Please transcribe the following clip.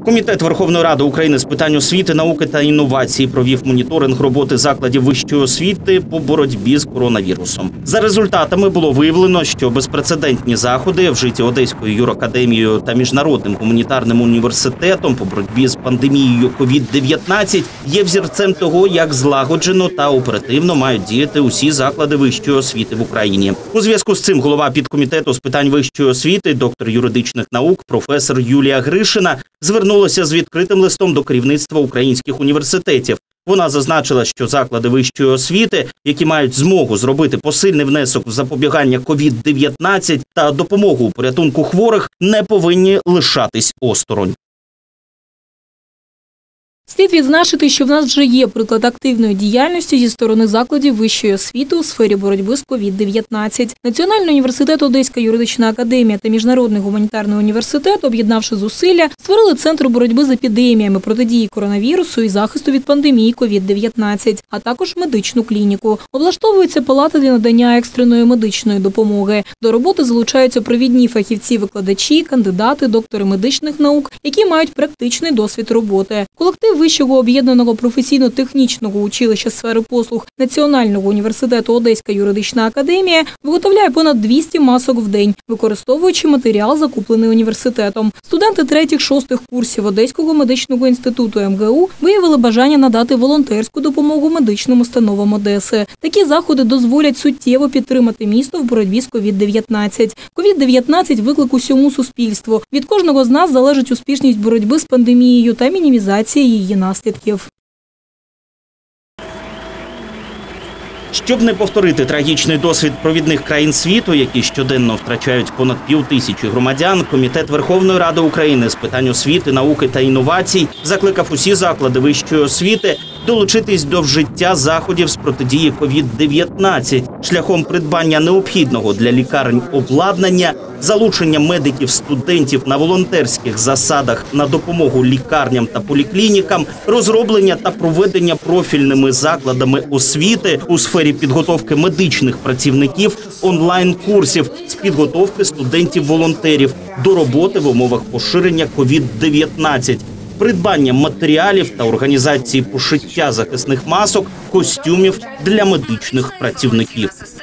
Комітет Верховної Ради України з питань освіти, науки та інновацій провів моніторинг роботи закладів вищої освіти по боротьбі з коронавірусом. За результатами було виявлено, що безпрецедентні заходи, вжиті Одеською юракадемією та Міжнародним гуманітарним університетом по боротьбі з пандемією COVID-19, є взірцем того, як злагоджено та оперативно мають діяти усі заклади вищої освіти в Україні. У зв'язку з цим голова підкомітету з питань вищої освіти, доктор юридичних наук, професор Юлія Гришина, звернулася з відкритим листом до керівництва українських університетів. Вона зазначила, що заклади вищої освіти, які мають змогу зробити посильний внесок в запобігання COVID-19 та допомогу у порятунку хворих, не повинні лишатись осторонь. Слід відзначити, що в нас вже є приклад активної діяльності зі сторони закладів вищої освіти у сфері боротьби з COVID-19. Національний університет Одеська юридична академія та Міжнародний гуманітарний університет, об'єднавши зусилля, створили Центр боротьби з епідеміями, протидії коронавірусу і захисту від пандемії COVID-19, а також медичну клініку. Облаштовуються палати для надання екстреної медичної допомоги. До роботи залучаються провідні фахівці-викладачі, кандидати, доктори медичних наук, які мають практичний досвід роботи. Колектив Вищого об'єднаного професійно-технічного училища сфери послуг Національного університету Одеська юридична академія виготовляє понад 200 масок в день, використовуючи матеріал, закуплений університетом. Студенти 3-6 курсів Одеського медичного інституту МГУ виявили бажання надати волонтерську допомогу медичним установам Одеси. Такі заходи дозволять суттєво підтримати місто в боротьбі з COVID-19. COVID-19 – виклик усьому суспільству. Від кожного з нас залежить успішність боротьби з пандемією та мінімізація її наслідків. Щоб не повторити трагічний досвід провідних країн світу, які щоденно втрачають понад 5000 громадян, Комітет Верховної Ради України з питань освіти, науки та інновацій закликав усі заклади вищої освіти долучитись до вжиття заходів з протидії COVID-19 шляхом придбання необхідного для лікарень обладнання, залучення медиків, студентів на волонтерських засадах на допомогу лікарням та поліклінікам, розроблення та проведення профільними закладами освіти у сфері підготовки медичних працівників онлайн-курсів з підготовки студентів-волонтерів до роботи в умовах поширення COVID-19, придбання матеріалів та організації пошиття захисних масок, костюмів для медичних працівників.